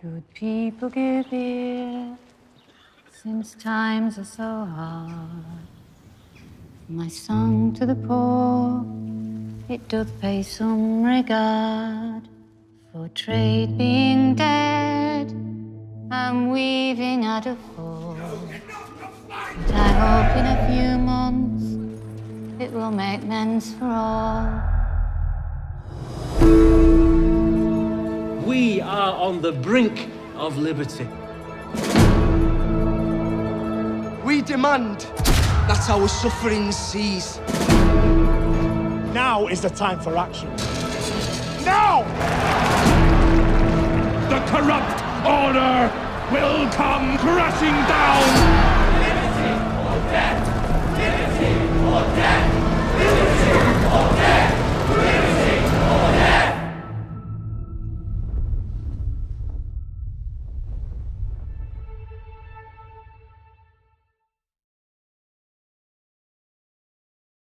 Good people give ear, since times are so hard. My song to the poor, it doth pay some regard. For trade being dead, I'm weaving at a fall. But I hope in a few months it will make amends for all. We are on the brink of liberty. We demand that our suffering cease. Now is the time for action. Now! The corrupt order will come crashing down! Liberty or death! Liberty or death!